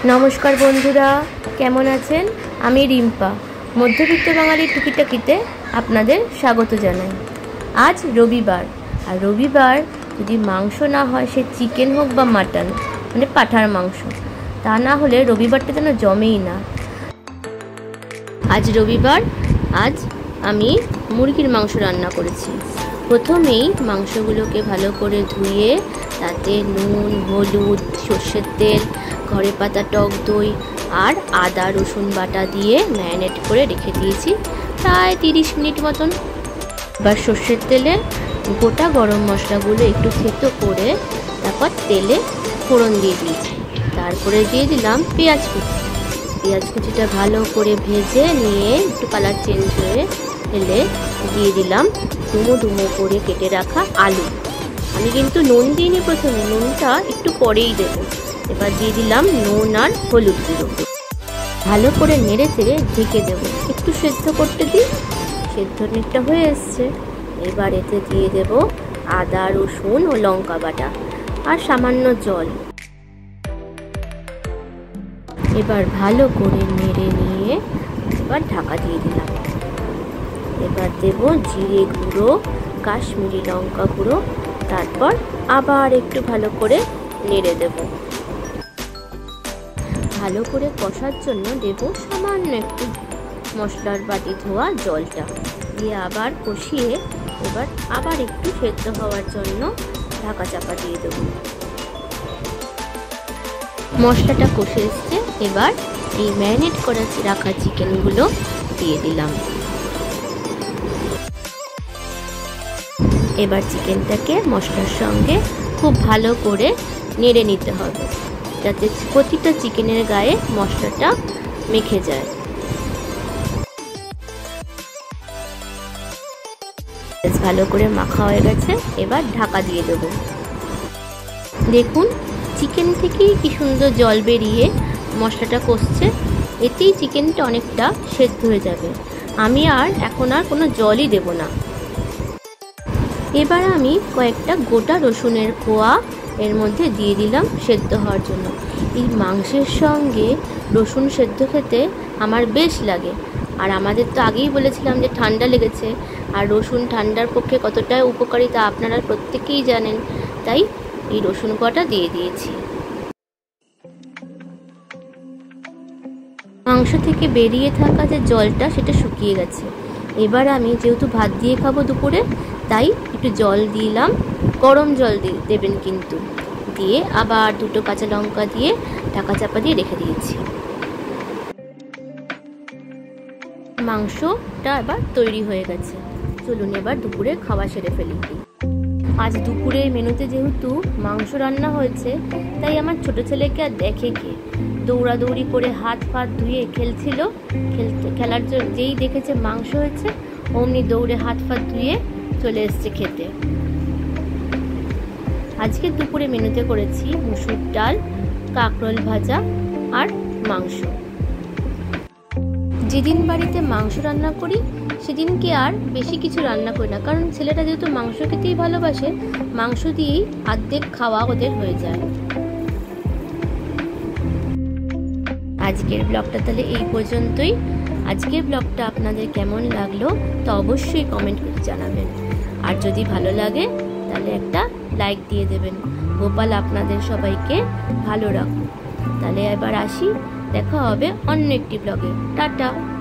নমস্কার বন্ধুরা, কেমন আছেন? আমি রিম্পা মধ্যবিত্ত বাঙালির টুকিটাকিতে আপনাদের স্বাগত জানাই। আজ রবিবার, আর রবিবার যদি মাংস না হয়, সে চিকেন হোক বা মাটন, মানে পাঁঠার মাংস, তা না হলে রবিবারটা যেন জমেই না। আজ রবিবার, আজ আমি মুরগির মাংস রান্না করেছি। প্রথমেই মাংসগুলোকে ভালো করে ধুয়ে তাতে নুন, হলুদ, সর্ষের তেল, ঘরে পাতা টক দই আর আদা রসুন বাটা দিয়ে ম্যারিনেট করে রেখে দিয়েছি প্রায় 30 মিনিট মতন। এবার সর্ষের তেলে গোটা গরম মশলাগুলো একটু থেতো করে তারপর তেলে ফোড়ন দিয়ে দিয়েছি। তারপরে দিয়ে দিলাম পেঁয়াজ কুচি। পেঁয়াজ কুচিটা ভালো করে ভেজে নিয়ে একটু কালার চেঞ্জ হয়ে এলে দিয়ে দিলাম ডুমো ডুমো করে কেটে রাখা আলু। আমি কিন্তু নুন দিইনি প্রথমে, নুনটা একটু পরেই দেবো। এবার দিয়ে দিলাম নুন আর হলুদ গুঁড়ো। ভালো করে নেড়ে চেড়ে ঢেকে দেবো, একটু সেদ্ধ করতে দিই। সেদ্ধ নেটটা হয়ে এসছে। এবার এতে দিয়ে দেব আদা রসুন ও লঙ্কা বাটা আর সামান্য জল। এবার ভালো করে নেড়ে নিয়ে এবার ঢাকা দিয়ে দিলাম। এবার দেব জিরে গুঁড়ো, কাশ্মীরি লঙ্কা গুঁড়ো, তারপর আবার একটু ভালো করে নেড়ে দেব। ভালো করে কষার জন্য দেব সামান্য একটু মশলার বাটি ধোয়া জলটা দিয়ে আবার কষিয়ে এবার আবার একটু সেদ্ধ হওয়ার জন্য ঢাকা চাপা দিয়ে দেব। মশলাটা কষে এসছে। এবার এই ম্যারিনেট করে রাখা চিকেনগুলো দিয়ে দিলাম। এবার চিকেনটাকে মশলার সঙ্গে খুব ভালো করে নেড়ে নিতে হবে, যাতে প্রতিটা চিকেনের গায়ে মশলাটা মেখে যায়। ভালো করে মাখা হয়ে গেছে। এবার ঢাকা দিয়ে দেব। দেখুন চিকেন থেকেই কি সুন্দর জল বেরিয়ে মশলাটা কষছে। এতেই চিকেনটা অনেকটা সেদ্ধ হয়ে যাবে। আমি এখন আর কোনো জলই দেব না। এবার আমি কয়েকটা গোটা রসুনের কোয়া এর মধ্যে দিয়ে দিলাম সেদ্ধ হওয়ার জন্য। এই মাংসের সঙ্গে রসুন সেদ্ধ খেতে আমার বেশ লাগে। আর আমাদের তো আগেই বলেছিলাম যে ঠান্ডা লেগেছে, আর রসুন ঠান্ডার পক্ষে কতটা উপকারী তা আপনারা প্রত্যেকেই জানেন। তাই এই রসুন কোয়াটা দিয়ে দিয়েছি। মাংস থেকে বেরিয়ে থাকা যে জলটা সেটা শুকিয়ে গেছে। এবার আমি যেহেতু ভাত দিয়ে খাবো দুপুরে, তাই একটু জল দিলাম। গরম জল দেবেন কিন্তু। দিয়ে আবার 2 কাঁচা লঙ্কা দিয়ে ঢাকা চাপা দিয়ে রেখে দিয়েছি। মাংসটা এবার তৈরি হয়ে গেছে। চলুন এবার দুপুরে খাওয়া সেরে ফেলি। আজ দুপুরের মেনুতে যেহেতু মাংস রান্না হয়েছে, তাই আমার ছোট ছেলেকে আর দেখে কে দৌড়াদৌড়ি করে হাত ফাত ধুয়ে খেলছিল। খেলার জন্য যেই দেখেছে মাংস হয়েছে, অমনি দৌড়ে হাত ফাত ধুয়ে চলে এসছে খেতে। আজকে দুপুরে মেনুতে করেছি মুসুর ডাল, কাঁকরোল ভাজা আর মাংস। যেদিন বাড়িতে মাংস রান্না করি সেদিন কি আর বেশি কিছু রান্না করি না, কারণ ছেলেটা যেহেতু মাংস খেতেই ভালোবাসে, মাংস দিয়েই অর্ধেক খাওয়া ওদের হয়ে যায়। আজকের ব্লগটা তাহলে এই পর্যন্তই। আজকের ব্লগটা আপনাদের কেমন লাগলো তা অবশ্যই কমেন্ট করে জানাবেন। আর যদি ভালো লাগে তাহলে একটা লাইক দিয়ে দেবেন। গোপাল আপনাদের সবাইকে ভালো রাখুন। তাহলে এবার আসি, দেখা হবে অন্য একটি ব্লগে। টাটা।